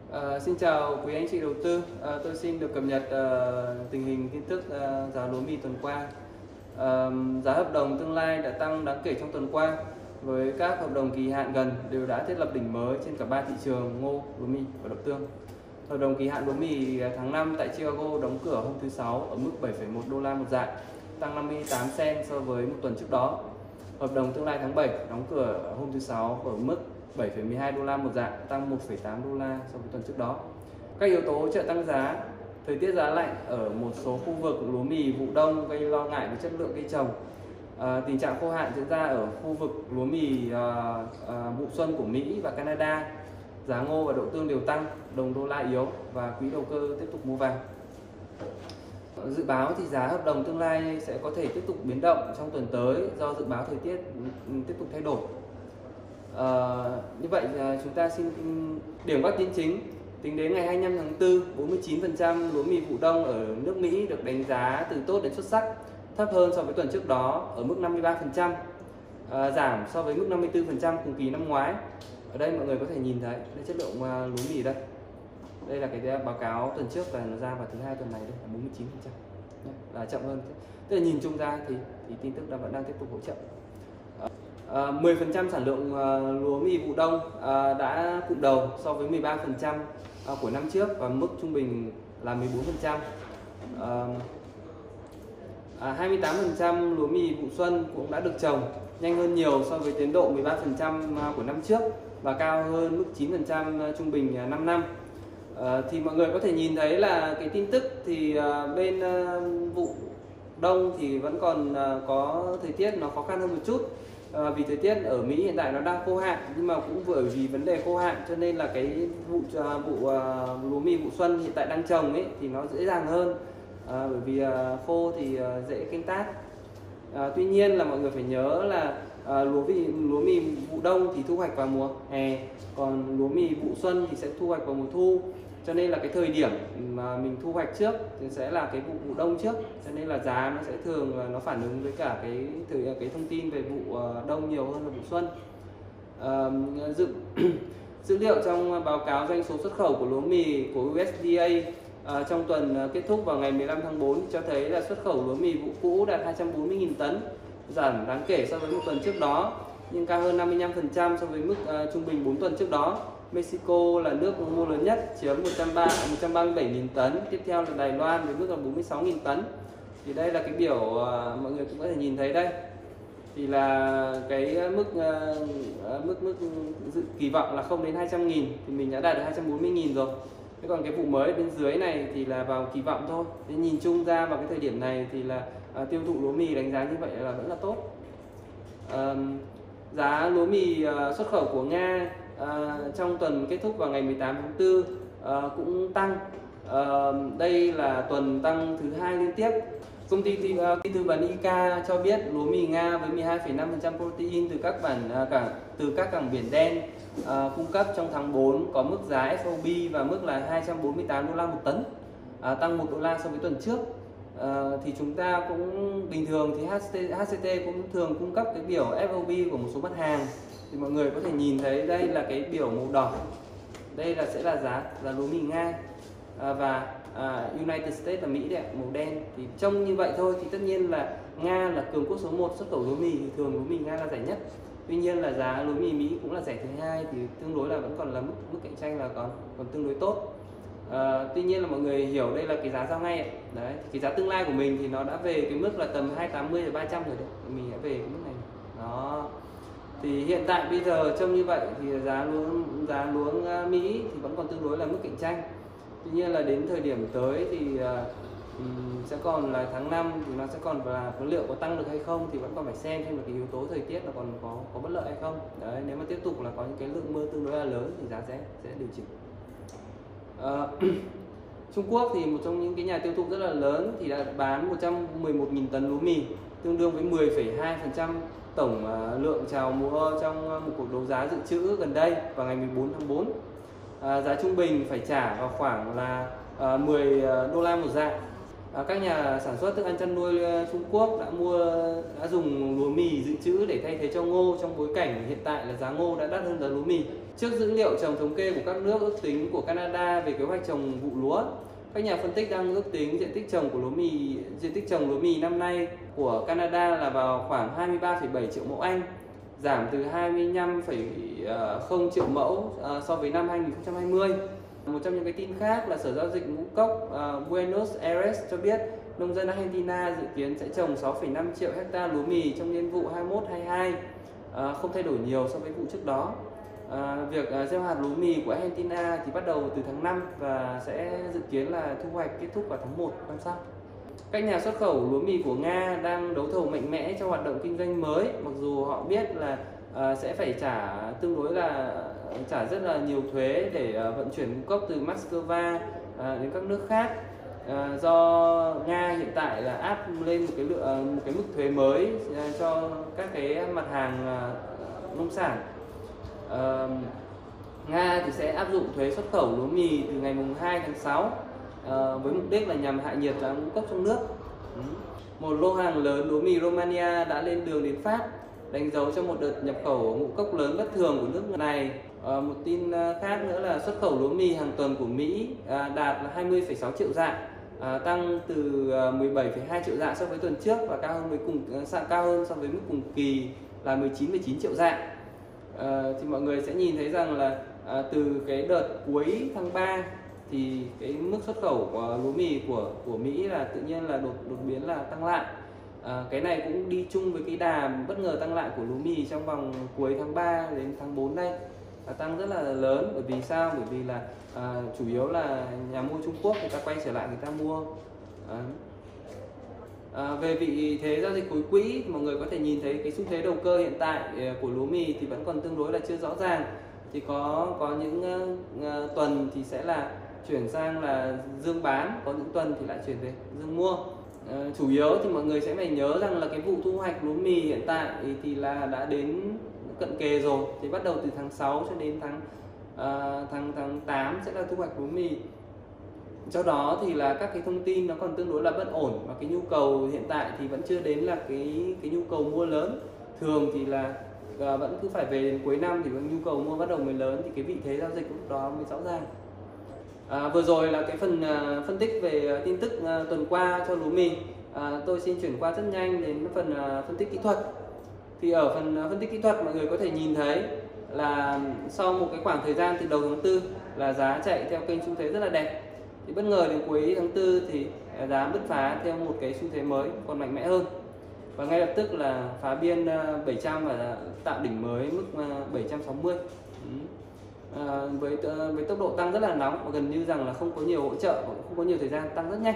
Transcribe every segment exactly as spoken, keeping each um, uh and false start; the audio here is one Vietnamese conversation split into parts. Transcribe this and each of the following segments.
À, xin chào quý anh chị đầu tư. À, tôi xin được cập nhật uh, tình hình tin tức uh, giá lúa mì tuần qua. À, giá hợp đồng tương lai đã tăng đáng kể trong tuần qua, với các hợp đồng kỳ hạn gần đều đã thiết lập đỉnh mới trên cả ba thị trường ngô, lúa mì và đậu tương. Hợp đồng kỳ hạn lúa mì tháng năm tại Chicago đóng cửa hôm thứ Sáu ở mức bảy phẩy một đô la một dạng, tăng năm mươi tám cent so với một tuần trước đó. Hợp đồng tương lai tháng bảy đóng cửa hôm thứ Sáu ở mức bảy phẩy mười hai đô la một dạng, tăng một phẩy tám đô la so với tuần trước đó. Các yếu tố hỗ trợ tăng giá: thời tiết giá lạnh ở một số khu vực lúa mì vụ đông gây lo ngại về chất lượng cây trồng. À, tình trạng khô hạn diễn ra ở khu vực lúa mì à, à, vụ xuân của Mỹ và Canada. Giá ngô và đậu tương đều tăng, đồng đô la yếu và quỹ đầu cơ tiếp tục mua vàng. Dự báo thì giá hợp đồng tương lai sẽ có thể tiếp tục biến động trong tuần tới do dự báo thời tiết tiếp tục thay đổi. À, như vậy chúng ta xin điểm các tin chính. Tính đến ngày hai mươi lăm tháng tư, bốn mươi chín phần trăm lúa mì vụ đông ở nước Mỹ được đánh giá từ tốt đến xuất sắc, thấp hơn so với tuần trước đó ở mức năm mươi ba phần trăm, à, giảm so với mức năm mươi tư phần trăm cùng kỳ năm ngoái. Ở đây mọi người có thể nhìn thấy đây, chất lượng lúa mì đây. Đây là cái báo cáo tuần trước và nó ra vào thứ hai tuần này, đây là bốn mươi chín phần trăm, là chậm hơn. Tức là nhìn chung ra thì, thì tin tức đang vẫn đang tiếp tục hỗ trợ. À, mười phần trăm sản lượng uh, lúa mì vụ đông uh, đã cụm đầu so với mười ba phần trăm uh, của năm trước, và mức trung bình là mười bốn phần trăm. Uh, à, hai mươi tám phần trăm lúa mì vụ xuân cũng đã được trồng, nhanh hơn nhiều so với tiến độ mười ba phần trăm uh, của năm trước và cao hơn mức chín phần trăm uh, trung bình uh, năm năm. Uh, thì mọi người có thể nhìn thấy là cái tin tức thì uh, bên uh, vụ đông thì vẫn còn uh, có thời tiết nó khó khăn hơn một chút. À, vì thời tiết ở Mỹ hiện tại nó đang khô hạn, nhưng mà cũng bởi vì vấn đề khô hạn cho nên là cái vụ vụ uh, lúa mì vụ xuân hiện tại đang trồng ấy thì nó dễ dàng hơn, à, bởi vì uh, khô thì uh, dễ canh tác. À, tuy nhiên là mọi người phải nhớ là uh, lúa mì lúa mì vụ đông thì thu hoạch vào mùa hè, còn lúa mì vụ xuân thì sẽ thu hoạch vào mùa thu, cho nên là cái thời điểm mà mình thu hoạch trước thì sẽ là cái vụ vụ đông trước, cho nên là giá nó sẽ thường nó phản ứng với cả cái thời cái thông tin về vụ đông nhiều hơn là vụ xuân. À, dự dữ liệu trong báo cáo doanh số xuất khẩu của lúa mì của u ét đê a à, trong tuần kết thúc vào ngày mười lăm tháng tư cho thấy là xuất khẩu lúa mì vụ cũ đạt hai trăm bốn mươi nghìn tấn, giảm đáng kể so với một tuần trước đó, nhưng cao hơn năm mươi lăm phần trăm so với mức uh, trung bình bốn tuần trước đó. Mexico là nước mua lớn nhất, chiếm một trăm ba mươi bảy nghìn tấn, tiếp theo là Đài Loan với mức là bốn mươi sáu nghìn tấn. Thì đây là cái biểu uh, mọi người cũng có thể nhìn thấy đây. Thì là cái mức uh, mức mức dự kỳ vọng là không đến hai trăm nghìn thì mình đã đạt được hai trăm bốn mươi nghìn rồi. Thế còn cái vụ mới bên dưới này thì là vào kỳ vọng thôi. Thế nhìn chung ra vào cái thời điểm này thì là uh, tiêu thụ lúa mì đánh giá như vậy là vẫn là tốt. Uh, giá lúa mì uh, xuất khẩu của Nga À, trong tuần kết thúc vào ngày mười tám tháng tư à, cũng tăng. À, đây là tuần tăng thứ hai liên tiếp. Công ty tư, uh, tư vấn i ca cho biết lúa mì Nga với mười hai phẩy năm phần trăm protein từ các bản uh, cảng từ các cảng biển đen uh, cung cấp trong tháng tư có mức giá ép ô bê và mức là hai trăm bốn mươi tám đô la một tấn, uh, tăng một đô la so với tuần trước. Uh, thì chúng ta cũng bình thường thì hát xê tê cũng thường cung cấp cái biểu ép ô bê của một số mặt hàng. Thì mọi người có thể nhìn thấy đây là cái biểu màu đỏ, đây là sẽ là giá giá lúa mì Nga, à, và à, United States là Mỹ đấy, màu đen. Thì trông như vậy thôi thì tất nhiên là Nga là cường quốc số một xuất khẩu lúa mì, thì thường lúa mì Nga là rẻ nhất. Tuy nhiên là giá lúa mì Mỹ cũng là rẻ thứ hai, thì tương đối là vẫn còn là mức mức cạnh tranh là còn còn tương đối tốt. À, tuy nhiên là mọi người hiểu đây là cái giá giao ngay ấy. Đấy, thì cái giá tương lai của mình thì nó đã về cái mức là tầm hai trăm tám mươi đến ba trăm rồi đấy, mình đã về cái mức này đó. Thì hiện tại bây giờ trông như vậy thì giá lúa giá lúa Mỹ thì vẫn còn tương đối là mức cạnh tranh. Tuy nhiên là đến thời điểm tới thì um, sẽ còn là tháng năm thì nó sẽ còn là liệu có tăng được hay không thì vẫn còn phải xem xem là cái yếu tố thời tiết nó còn có có bất lợi hay không. Đấy, nếu mà tiếp tục là có những cái lượng mưa tương đối là lớn thì giá sẽ sẽ điều chỉnh. Uh, Trung Quốc thì một trong những cái nhà tiêu thụ rất là lớn thì đã bán một trăm mười một nghìn tấn lúa mì, tương đương với mười phẩy hai phần trăm tổng lượng chào mua trong một cuộc đấu giá dự trữ gần đây vào ngày mười bốn tháng tư. À, giá trung bình phải trả vào khoảng là à, mười đô la một dạng. À, các nhà sản xuất thức ăn chăn nuôi Trung Quốc đã mua đã dùng lúa mì dự trữ để thay thế cho ngô trong bối cảnh hiện tại là giá ngô đã đắt hơn giá lúa mì. Trước dữ liệu trồng thống kê của các nước ước tính của Canada về kế hoạch trồng vụ lúa, các nhà phân tích đang ước tính diện tích trồng của lúa mì diện tích trồng lúa mì năm nay của Canada là vào khoảng hai mươi ba phẩy bảy triệu mẫu Anh, giảm từ hai mươi lăm phẩy không triệu mẫu so với năm hai nghìn không trăm hai mươi. Một trong những cái tin khác là Sở Giao dịch Ngũ cốc uh, Buenos Aires cho biết nông dân Argentina dự kiến sẽ trồng sáu phẩy năm triệu hecta lúa mì trong niên vụ hai mươi mốt hai mươi hai, uh, không thay đổi nhiều so với vụ trước đó. Uh, việc uh, gieo hạt lúa mì của Argentina thì bắt đầu từ tháng năm và sẽ dự kiến là thu hoạch kết thúc vào tháng một năm sau. Các nhà xuất khẩu lúa mì của Nga đang đấu thầu mạnh mẽ cho hoạt động kinh doanh mới, mặc dù họ biết là uh, sẽ phải trả tương đối là trả rất là nhiều thuế để uh, vận chuyển ngũ cốc từ Moscow uh, đến các nước khác. Uh, do Nga hiện tại là áp lên một cái lượng uh, một cái mức thuế mới uh, cho các cái mặt hàng uh, nông sản. Uh, Nga thì sẽ áp dụng thuế xuất khẩu lúa mì từ ngày mùng hai tháng sáu uh, với mục đích là nhằm hạ nhiệt giá ngũ cốc trong nước. Ừ. Một lô hàng lớn lúa mì Romania đã lên đường đến Pháp, đánh dấu cho một đợt nhập khẩu ngũ cốc lớn bất thường của nước này. Uh, một tin khác nữa là xuất khẩu lúa mì hàng tuần của Mỹ uh, đạt là hai mươi phẩy sáu triệu dạ, uh, tăng từ uh, mười bảy phẩy hai triệu dạ so với tuần trước và cao hơn với cùng uh, cao hơn so với mức cùng kỳ là mười chín phẩy chín triệu dạ. Uh, thì mọi người sẽ nhìn thấy rằng là uh, từ cái đợt cuối tháng ba thì cái mức xuất khẩu của lúa mì của của Mỹ là tự nhiên là đột đột biến là tăng lại. À, cái này cũng đi chung với cái đà bất ngờ tăng lại của lúa mì trong vòng cuối tháng ba đến tháng tư đây, à, tăng rất là lớn. Bởi vì sao? Bởi vì là à, chủ yếu là nhà mua Trung Quốc người ta quay trở lại người ta mua. À. À, về vị thế giao dịch cuối quỹ, mọi người có thể nhìn thấy cái xu thế đầu cơ hiện tại của lúa mì thì vẫn còn tương đối là chưa rõ ràng. Thì có có những uh, tuần thì sẽ là chuyển sang là dương bán, có những tuần thì lại chuyển về dương mua. Uh, chủ yếu thì mọi người sẽ phải nhớ rằng là cái vụ thu hoạch lúa mì hiện tại thì, thì là đã đến cận kề rồi. Thì bắt đầu từ tháng sáu cho đến tháng uh, tháng tháng tám sẽ là thu hoạch lúa mì. Do đó thì là các cái thông tin nó còn tương đối là bất ổn và cái nhu cầu hiện tại thì vẫn chưa đến là cái cái nhu cầu mua lớn. Thường thì là uh, vẫn cứ phải về đến cuối năm thì nhu cầu mua bắt đầu mới lớn, thì cái vị thế giao dịch lúc đó mới rõ ràng. À, vừa rồi là cái phần uh, phân tích về uh, tin tức uh, tuần qua cho lúa mì. À, tôi xin chuyển qua rất nhanh đến phần uh, phân tích kỹ thuật. Thì ở phần uh, phân tích kỹ thuật mọi người có thể nhìn thấy là sau một cái khoảng thời gian từ đầu tháng tư là giá chạy theo kênh xu thế rất là đẹp. Thì bất ngờ đến cuối tháng tư thì uh, giá bứt phá theo một cái xu thế mới còn mạnh mẽ hơn. Và ngay lập tức là phá biên uh, bảy trăm và tạo đỉnh mới mức uh, bảy trăm sáu mươi. Ừ. À, với với tốc độ tăng rất là nóng và gần như rằng là không có nhiều hỗ trợ, không có nhiều thời gian, tăng rất nhanh.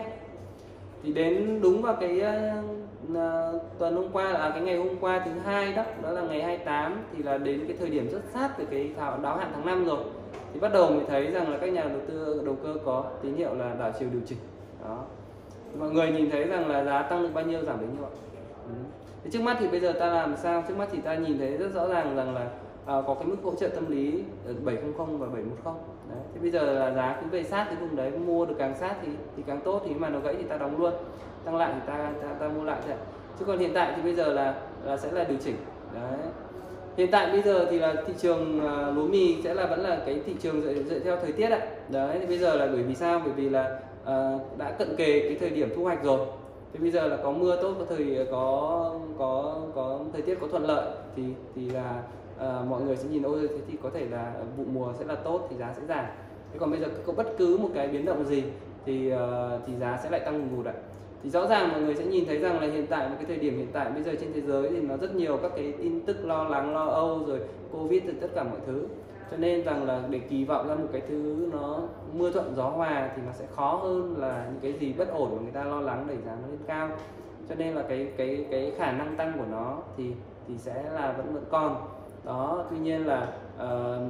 Thì đến đúng vào cái uh, tuần hôm qua là cái ngày hôm qua thứ hai đó, đó là ngày hai mươi tám, thì là đến cái thời điểm rất sát với cái đáo hạn tháng năm rồi. Thì bắt đầu mới thấy rằng là các nhà đầu tư đầu cơ có tín hiệu là đảo chiều điều chỉnh. Đó. Mọi người nhìn thấy rằng là giá tăng được bao nhiêu giảm đến như vậy. Ừ. Thì trước mắt thì bây giờ ta làm sao? Trước mắt thì ta nhìn thấy rất rõ ràng rằng là À, có cái mức hỗ trợ tâm lý bảy trăm và bảy trăm mười. Đấy. Thì bây giờ là giá cứ về sát cái vùng đấy, mua được càng sát thì thì càng tốt, thì mà nó gãy thì ta đóng luôn, tăng lại thì ta ta, ta mua lại thôi. Chứ còn hiện tại thì bây giờ là là sẽ là điều chỉnh. Đấy. Hiện tại bây giờ thì là thị trường uh, lúa mì sẽ là vẫn là cái thị trường dựa, dựa theo thời tiết ạ. Đấy, thì bây giờ là bởi vì sao? Bởi vì là uh, đã cận kề cái thời điểm thu hoạch rồi. Thì bây giờ là có mưa tốt, có thời có có có thời tiết có thuận lợi thì thì là À, mọi người sẽ nhìn ôi thế thì có thể là vụ mùa sẽ là tốt thì giá sẽ giảm. Thế còn bây giờ có bất cứ một cái biến động gì thì uh, thì giá sẽ lại tăng ngùn ngụt ạ. Thì rõ ràng mọi người sẽ nhìn thấy rằng là hiện tại một cái thời điểm hiện tại bây giờ trên thế giới thì nó rất nhiều các cái tin tức lo lắng, lo âu, rồi Covid rồi tất cả mọi thứ. Cho nên rằng là để kỳ vọng ra một cái thứ nó mưa thuận gió hòa thì nó sẽ khó hơn là những cái gì bất ổn mà người ta lo lắng đẩy giá nó lên cao. Cho nên là cái cái cái khả năng tăng của nó thì thì sẽ là vẫn vẫn còn. Đó, tuy nhiên là uh,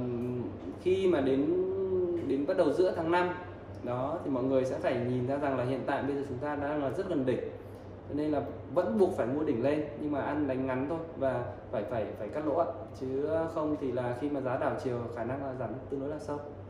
khi mà đến đến bắt đầu giữa tháng năm đó thì mọi người sẽ phải nhìn ra rằng là hiện tại bây giờ chúng ta đang là rất gần đỉnh, cho nên là vẫn buộc phải mua đỉnh lên, nhưng mà ăn đánh ngắn thôi và phải phải phải cắt lỗ, chứ không thì là khi mà giá đảo chiều khả năng là giảm tương đối là sâu.